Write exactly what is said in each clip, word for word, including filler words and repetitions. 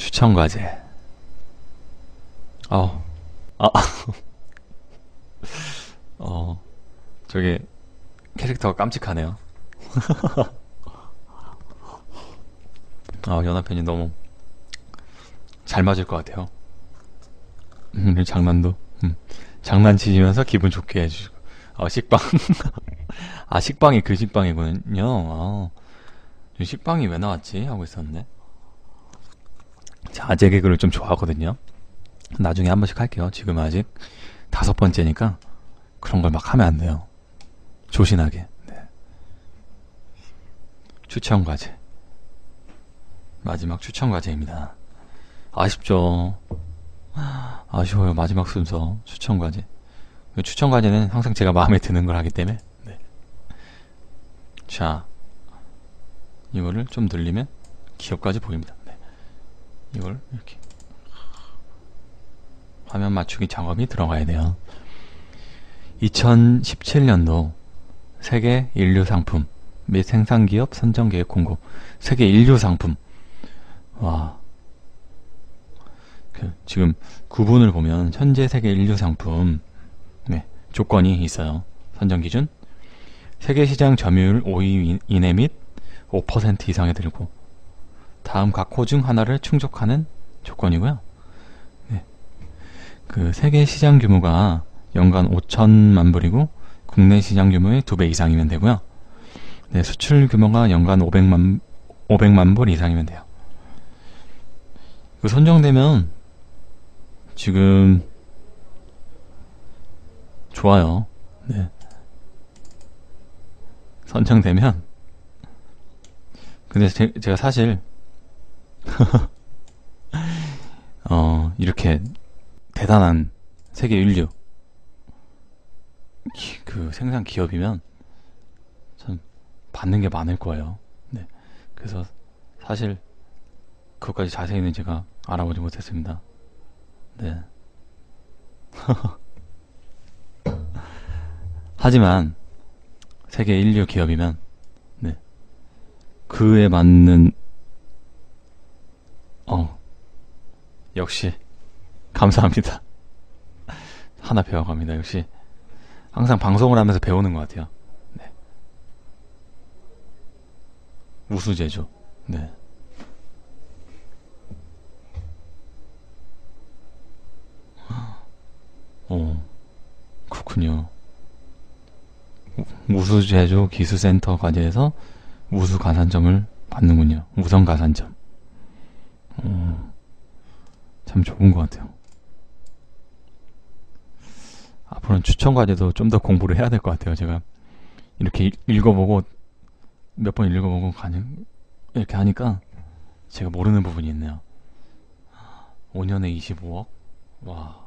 추천 과제. 어, 아, 어, 저게 캐릭터가 깜찍하네요. 아, 연하편이 너무 잘 맞을 것 같아요. 음, 장난도, 음, 장난치면서 기분 좋게 해주시고. 아, 식빵. 아, 식빵이 그 식빵이군요. 아, 저 식빵이 왜 나왔지? 하고 있었는데. 자, 아재 개그를 좀 좋아하거든요. 나중에 한 번씩 할게요. 지금 아직 다섯 번째니까 그런 걸 막 하면 안 돼요. 조신하게. 네. 추천 과제. 마지막 추천 과제입니다. 아쉽죠. 아쉬워요. 마지막 순서 추천 과제. 추천 과제는 항상 제가 마음에 드는 걸 하기 때문에. 네. 자, 이거를 좀 늘리면 기업까지 보입니다. 네. 이걸 이렇게 화면 맞추기 작업이 들어가야 돼요. 이천십칠 년도 세계 인류 상품 및 생산기업 선정계획 공고. 세계 인류 상품. 와. 그 지금 구분을 보면 현재 세계 인류 상품 네, 조건이 있어요. 선정 기준. 세계 시장 점유율 오 위 이내 및 오 퍼센트 이상에 들고 다음 각 호 중 하나를 충족하는 조건이고요. 네. 그 세계 시장 규모가 연간 오천만 불이고 국내 시장 규모의 두 배 이상이면 되고요. 네, 수출 규모가 연간 오백만, 오백만 불 이상이면 돼요. 그 선정되면 지금 좋아요. 네. 선정되면 근데 제, 제가 사실 어 이렇게 대단한 세계 인류 기, 그 생산 기업이면 참 받는 게 많을 거예요. 네. 그래서 사실 그것까지 자세히는 제가 알아보지 못했습니다. 네. 하지만 세계 인류 기업이면 네. 그에 맞는 어 역시 감사합니다. 하나 배워갑니다. 역시 항상 방송을 하면서 배우는 것 같아요. 네. 우수제조. 네. 어, 그렇군요. 우수제조 기술센터 과제에서 우수 가산점을 받는군요. 우선 가산점. 어, 참 좋은 것 같아요. 앞으로는 추천 과제도 좀 더 공부를 해야 될 것 같아요. 제가 이렇게 읽어보고 몇 번 읽어보고 가는 이렇게 하니까 제가 모르는 부분이 있네요. 오 년에 이십오억? 와,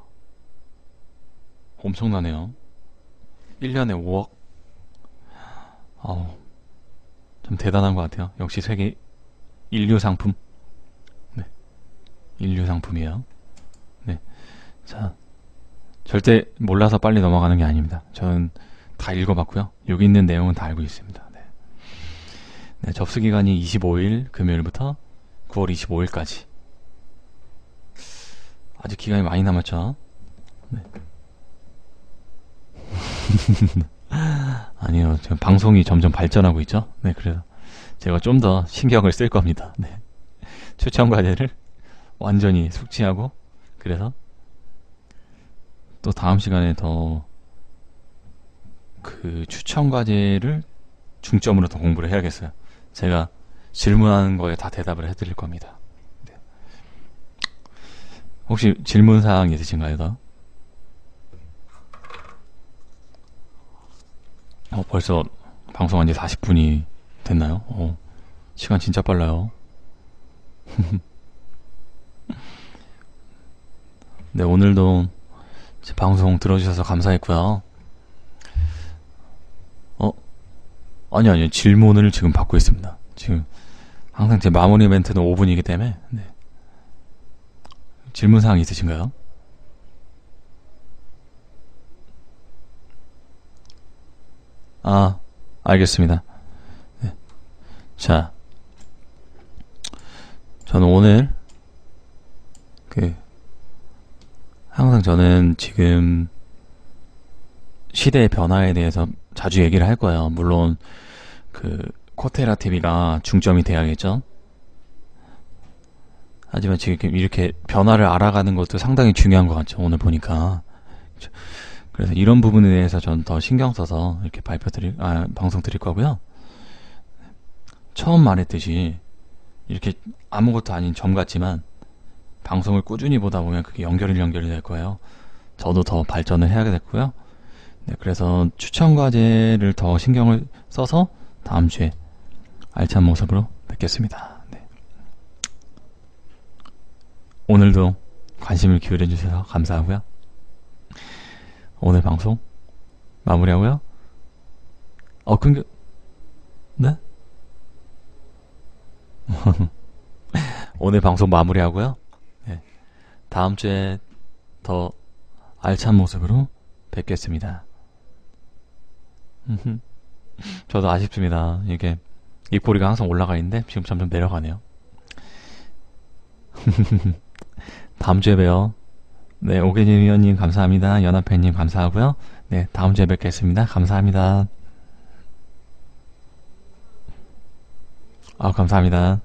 엄청나네요. 일 년에 오억? 아우, 좀 대단한 것 같아요. 역시 세계 인류 상품. 네, 인류 상품이에요. 네, 자, 절대 몰라서 빨리 넘어가는 게 아닙니다. 저는 다 읽어봤고요. 여기 있는 내용은 다 알고 있습니다. 네. 네, 접수 기간이 이십오일 금요일부터 구월 이십오일까지. 아직 기간이 많이 남았죠. 네. 아니요, 지금 방송이 점점 발전하고 있죠. 네, 그래서 제가 좀 더 신경을 쓸 겁니다. 네. 추천 과제를 완전히 숙지하고, 그래서 또 다음 시간에 더 그 추천 과제를 중점으로 더 공부를 해야겠어요. 제가 질문하는 거에 다 대답을 해드릴 겁니다. 네. 혹시 질문 사항 있으신가요, 더? 어, 벌써 방송한 지 사십 분이 됐나요? 어, 시간 진짜 빨라요. 네, 오늘도 제 방송 들어주셔서 감사했고요. 어? 아니, 아니요. 질문을 지금 받고 있습니다. 지금 항상 제 마무리 멘트는 오 분이기 때문에. 네. 질문사항 있으신가요? 아, 알겠습니다. 네. 자, 저는 오늘 그 항상 저는 지금 시대의 변화에 대해서 자주 얘기를 할 거예요. 물론 그 코테라 티비가 중점이 돼야겠죠. 하지만 지금 이렇게 변화를 알아가는 것도 상당히 중요한 것 같죠. 오늘 보니까. 그래서 이런 부분에 대해서 전 더 신경 써서 이렇게 발표 드릴, 아, 방송 드릴 거고요. 처음 말했듯이 이렇게 아무것도 아닌 점 같지만 방송을 꾸준히 보다 보면 그게 연결이 연결이 될 거예요. 저도 더 발전을 해야 됐고요. 네, 그래서 추천 과제를 더 신경을 써서 다음 주에 알찬 모습으로 뵙겠습니다. 네. 오늘도 관심을 기울여 주셔서 감사하고요. 오늘 방송 마무리하고요. 어, 근데 네? 오늘 방송 마무리하고요. 네. 다음 주에 더 알찬 모습으로 뵙겠습니다. 저도 아쉽습니다. 이게 입꼬리가 항상 올라가 있는데 지금 점점 내려가네요. 다음 주에 봬요. 네, 오계진 위원님 감사합니다. 연합회님 감사하고요. 네, 다음 주에 뵙겠습니다. 감사합니다. 아, 감사합니다.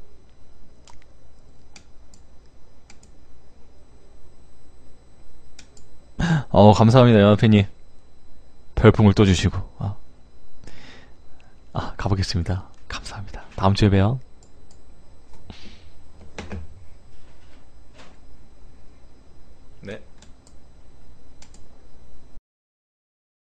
어, 감사합니다, 연합회님. 별풍을 또 주시고. 아, 아 가보겠습니다. 감사합니다. 다음 주에 봬요.